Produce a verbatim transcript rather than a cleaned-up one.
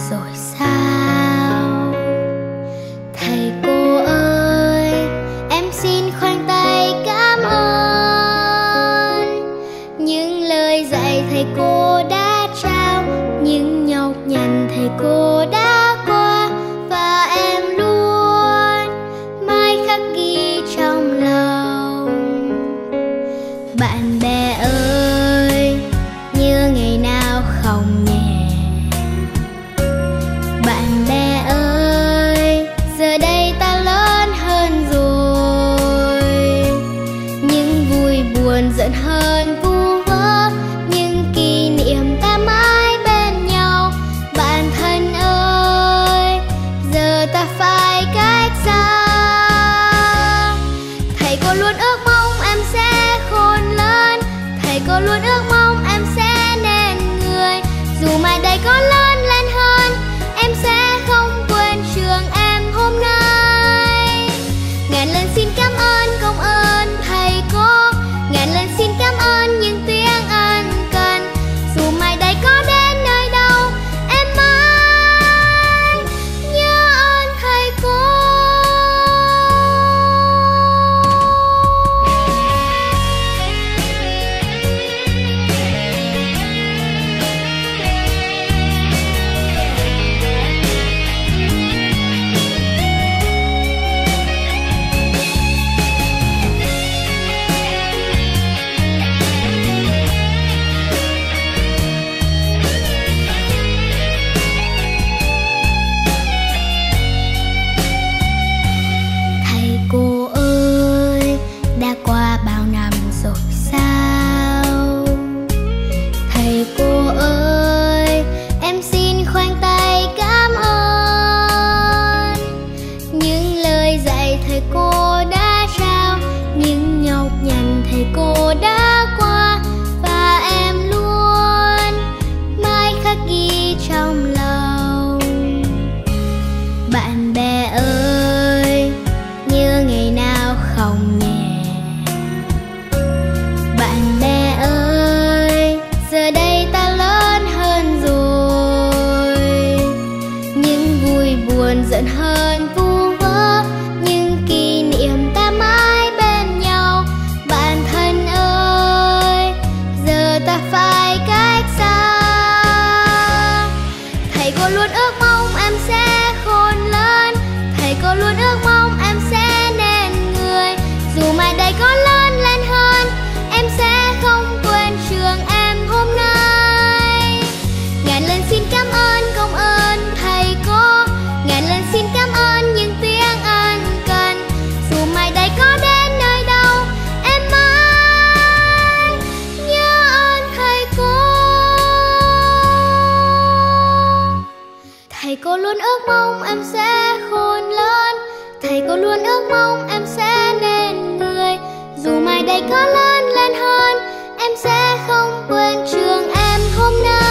rồi sao? Thầy cô ơi, em xin khoanh tay cảm ơn những lời dạy thầy cô đã trao, những nhọc nhằn thầy cô đã qua, và em luôn mãi khắc ghi trong lòng. Bạn bè ơi, như ngày nào không nhẹ. Bạn bè ơi, giờ đây ta lớn hơn rồi, những vui buồn giận hơn vu vơ, những kỷ niệm ta mãi bên nhau. Bạn thân ơi, giờ ta phải cách xa. Thầy cô luôn ước mong em sẽ khôn lớn, thầy cô luôn ước mong em sẽ nên người. Dù mai đây có lớn lên hơn, em sẽ không quên trường em hôm nay. Ngàn lần xin cảm ơn công ơn thầy cô, ngàn lần xin cảm ơn những tiếng ân cần. Dù mai đây có đến nơi đâu, em mãi nhớ ơn thầy cô. Thầy cô ơi, đã qua bao năm rồi sao? Thầy cô ơi, em xin khoanh tay cảm ơn những lời dạy thầy cô đã trao, những nhọc nhằn thầy cô đã qua, và em luôn mãi khắc ghi trong lòng. Bạn bè ơi, như ngày nào không nhẹ. Bạn bè ơi, giờ đây ta lớn hơn rồi, những vui buồn giận hơn vu vơ, những kỷ niệm ta mãi bên nhau. Bạn thân ơi, giờ ta phải cách xa. Thầy cô luôn ước mong em sẽ khôn lớn, thầy cô luôn ước mong em sẽ nên người. Dù mai đây có lớn lên hơn, em sẽ không quên trường em hôm nay. Ngàn lần xin cảm ơn công ơn thầy cô, ngàn lần xin cảm ơn những tiếng ân cần. Dù mai đây có đến nơi đâu, em mãi nhớ ơn thầy cô. Thầy cô luôn ước mong em sẽ khôn lớn, thầy cô luôn ước mong em sẽ nên người. Dù mai đây có lớn lên hơn, em sẽ không quên trường em hôm nay.